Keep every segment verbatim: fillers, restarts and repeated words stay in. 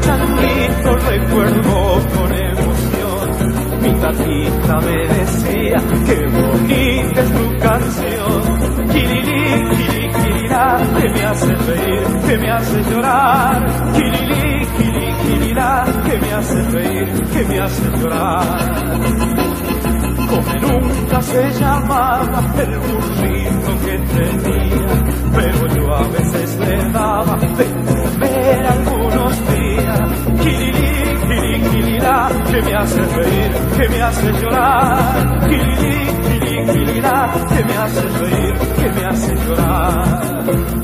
changuito recuerdo con emoción. Mi tatita me decía, qué bonita es tu canción. Kilili, kili, kilila, que me hace reír, que me hace llorar. Kilili, kili, kilila, que me hace reír, que me hace llorar. Como nunca se llamaba el burrito que tenía, pero yo a veces le daba de comer algunos días. Kilili, kili, kilila, que me hace reír, que me hace llorar. Kilili, kili, kilila, que me hace reír, que me hace llorar.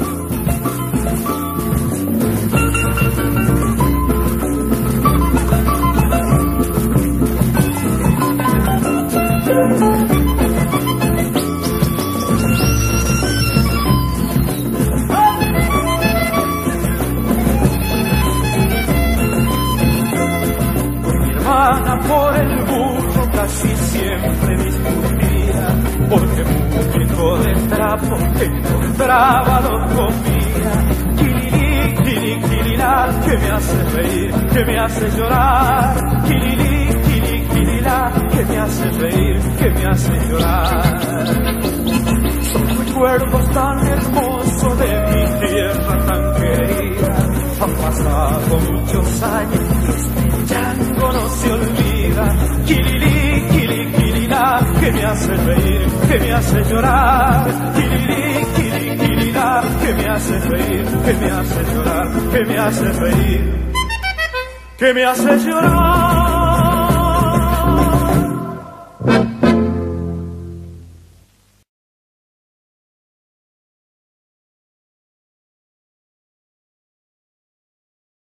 Por el burro casi siempre discutía, porque muñeco de trapo que encontraba lo comía. Kilili, kili, kilila, que me hace reír, que me hace llorar. Kilili, kili, kilila, que me hace reír, que me hace llorar. Son recuerdos tan hermosos de mi tierra tan querida. Han pasado muchos años y este llanto no se olvida. Kilili, kili, kilila, que me hace reír, que me hace llorar. Kilili, kili, kilila, que me hace reír, que me hace llorar, que me hace reír, que me hace llorar.